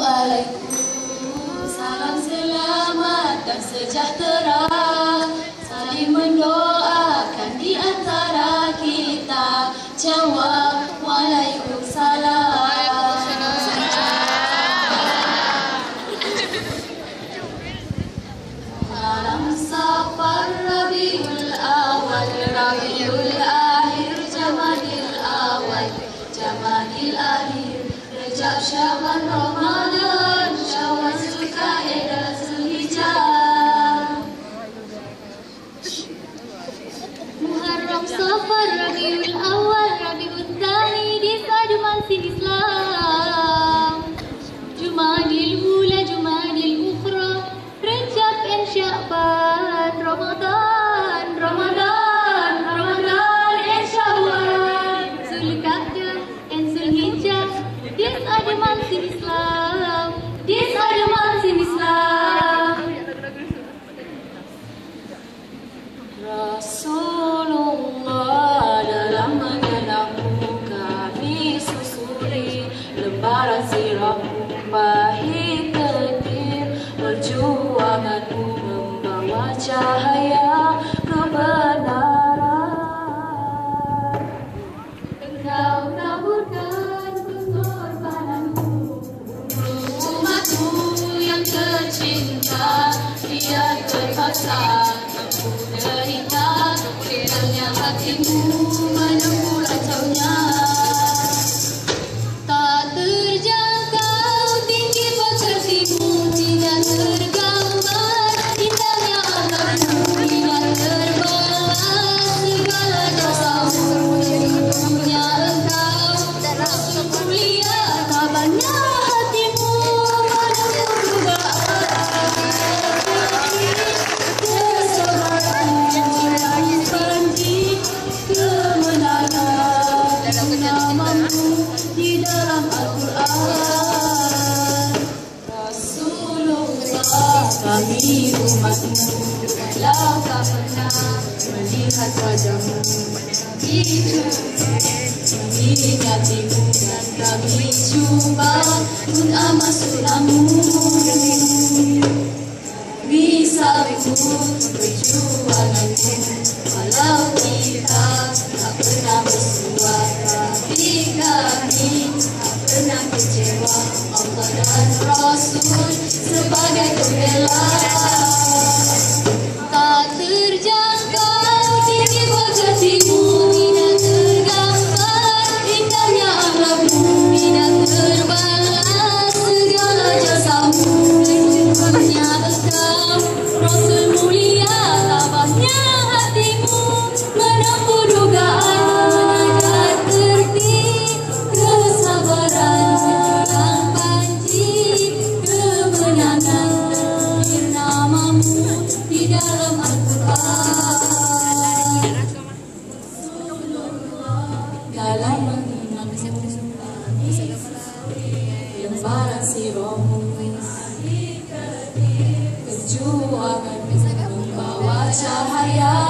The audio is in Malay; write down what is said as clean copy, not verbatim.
Assalamualaikum, salam selamat dan sejahtera, saling mendoakan di antara kita. Jawab, Waalaikumsalam. Malam Safar, Rabiul Awal, Rabiul Akhir, Jamadil Awal, Jamadil Akhir, Rejab, Syaban, Ramadan, Syawal, Zulkaidah, Zulhijjah, Muharram, Safar, Rabiul Awal, Rabiul Tsani, di sadu masih Islam, Jumadil Ula, Jumadil Ukhra, Rejab dan Sya'ban, Ramadan, Ramadan, Ramadan dan Syawal, Zulkaidah dan Zulhijjah, this are the months in Islam, these are the months in Islam. Rasulullah dalam mengenangmu kami susuri lembaran sirahmu pahit ketir, perjuanganmu membawa cahaya kebenaran. Engkau taburkan pengorbananmu, umatmu yang tercinta, biar terpaksa mampu derita, kiranya hatimu menunggu racaunya. Tak terjangkau tinggi pekertimu, tidak tergambar indahnya alammu, tidak terbalas segala dosamu. Punya engkau Rasul mulia, kabarnya hatimu menunggu dugaan. Kesabaran janji kemenangan, namamu di dalam Al-Quran. Rasulullah, kami umatmu, kalau tak pernah melihat wajahmu, itu mengingatimu dan kami cuba untuk amat sunamu. Bisa ikut perjuanganmu, walau kita tak pernah bersuara, tapi kami tak pernah kecewa. Allah dan Rasul sebagai pembela. Tak terjangkau tinggi pekertimu, tidak tergambar indahnya alammu, tidak terbalas segala jasamu. Punya engkau Rasul mulia, tabahnya hatimu menempuh dugaan, mengajar tertib kesabaran yang panji kemenangan, namamu di dalam Al-Quran. Dalam mengingat lembaran sirahmu, perjuangan membawa cahaya